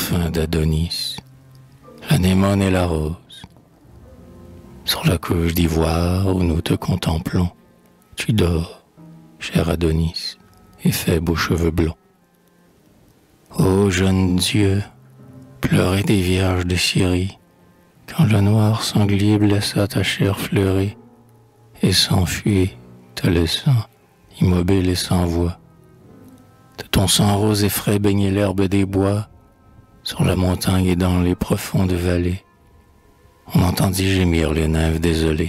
parfum d'Adonis, l'anémone et la rose. Sur la couche d'ivoire où nous te contemplons, tu dors, cher Adonis, et faible aux cheveux blonds. Ô jeune Dieu, pleurez des vierges de Syrie, quand le noir sanglier blessa ta chair fleurie, et s'enfuit, te laissant, immobile et sans voix. De ton sang rose et frais baignait l'herbe des bois, sur la montagne et dans les profondes vallées. On entendit gémir les nymphes désolées,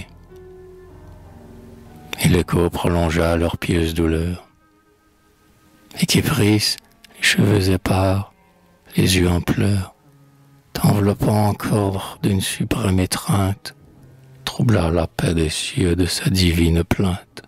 et l'écho prolongea leur pieuse douleur. Et Kypris, les cheveux épars, les yeux en pleurs, t'enveloppant encore d'une suprême étreinte, troubla la paix des cieux de sa divine plainte.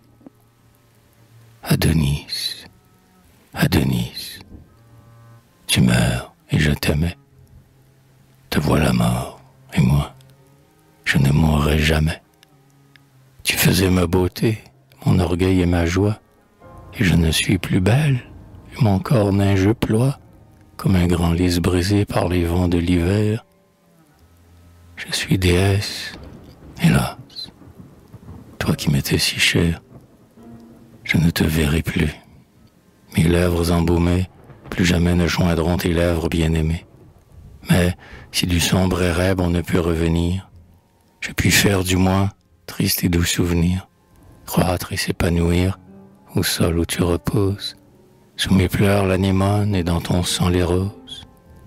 Adonis, Adonis, tu meurs et je t'aimais. Te voilà mort, et moi, je ne mourrai jamais. Tu faisais ma beauté, mon orgueil et ma joie, et je ne suis plus belle, et mon corps neigeux ploie, comme un grand lys brisé par les vents de l'hiver. Je suis déesse, hélas, toi qui m'étais si chère, je ne te verrai plus. Mes lèvres embaumées, plus jamais ne joindront tes lèvres bien-aimées. Mais si du sombre et rêve on ne peut revenir, je puis faire du moins triste et doux souvenir, croître et s'épanouir au sol où tu reposes, sous mes pleurs l'anémone et dans ton sang les roses.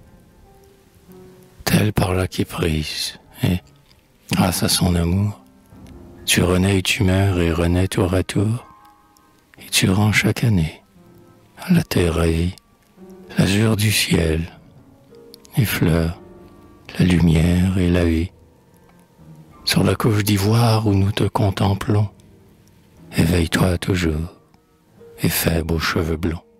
Telle par là Kypris, et grâce à son amour, tu renais et tu meurs et renais tour à tour, et tu rends chaque année à la terre ravie l'azur du ciel, les fleurs, la lumière et la vie. Sur la couche d'ivoire où nous te contemplons, éveille-toi toujours, et faible aux cheveux blonds.